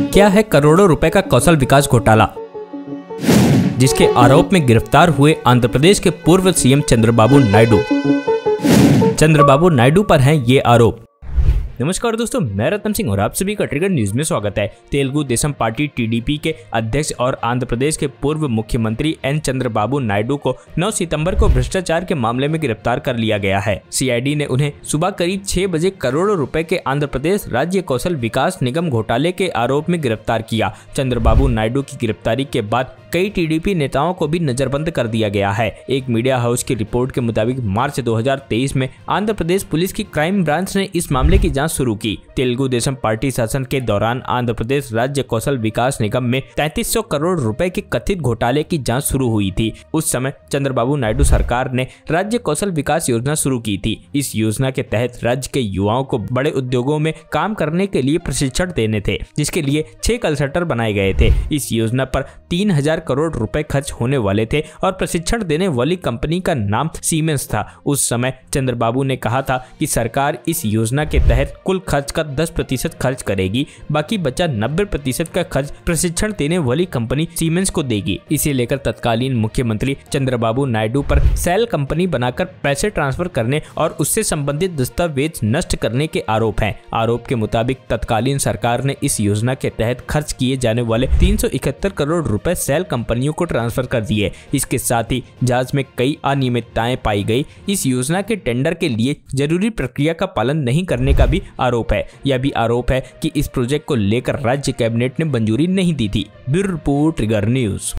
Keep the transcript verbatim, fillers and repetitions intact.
क्या है करोड़ों रुपए का कौशल विकास घोटाला, जिसके आरोप में गिरफ्तार हुए आंध्र प्रदेश के पूर्व सीएम चंद्रबाबू नायडू। चंद्रबाबू नायडू पर हैं ये आरोप। नमस्कार दोस्तों, मैं रतन सिंह और आप सभी का ट्रिगर न्यूज में स्वागत है। तेलुगु देशम पार्टी टीडीपी के अध्यक्ष और आंध्र प्रदेश के पूर्व मुख्यमंत्री एन चंद्रबाबू नायडू को नौ सितंबर को भ्रष्टाचार के मामले में गिरफ्तार कर लिया गया है। सीआईडी ने उन्हें सुबह करीब छह बजे करोड़ों रुपए के आंध्र प्रदेश राज्य कौशल विकास निगम घोटाले के आरोप में गिरफ्तार किया। चंद्रबाबू नायडू की गिरफ्तारी के बाद कई टीडीपी नेताओं को भी नजरबंद कर दिया गया है। एक मीडिया हाउस की रिपोर्ट के मुताबिक मार्च दो हज़ार तेईस में आंध्र प्रदेश पुलिस की क्राइम ब्रांच ने इस मामले की जांच शुरू की। तेलुगु देशम पार्टी शासन के दौरान आंध्र प्रदेश राज्य कौशल विकास निगम में तैंतीस सौ करोड़ रुपए के कथित घोटाले की जांच शुरू हुई थी। उस समय चंद्रबाबू नायडू सरकार ने राज्य कौशल विकास योजना शुरू की थी। इस योजना के तहत राज्य के युवाओं को बड़े उद्योगों में काम करने के लिए प्रशिक्षण देने थे, जिसके लिए छह कॉल सेंटर बनाए गए थे। इस योजना पर तीन हजार करोड़ रुपए खर्च होने वाले थे और प्रशिक्षण देने वाली कंपनी का नाम सीमेंस था। उस समय चंद्रबाबू ने कहा था कि सरकार इस योजना के तहत कुल खर्च का दस प्रतिशत खर्च करेगी, बाकी बचा नब्बे प्रतिशत का खर्च प्रशिक्षण देने वाली कंपनी सीमेंस को देगी। इसे लेकर तत्कालीन मुख्यमंत्री चंद्रबाबू नायडू पर सेल कंपनी बनाकर पैसे ट्रांसफर करने और उससे संबंधित दस्तावेज नष्ट करने के आरोप हैं। आरोप के मुताबिक तत्कालीन सरकार ने इस योजना के तहत खर्च किए जाने वाले तीन सौ इकहत्तर करोड़ रुपए सेल कंपनियों को ट्रांसफर कर दिए। इसके साथ ही जांच में कई अनियमितताएं पाई गई। इस योजना के टेंडर के लिए जरूरी प्रक्रिया का पालन नहीं करने का भी आरोप है। यह भी आरोप है कि इस प्रोजेक्ट को लेकर राज्य कैबिनेट ने मंजूरी नहीं दी थी। Bureau report, trigger news.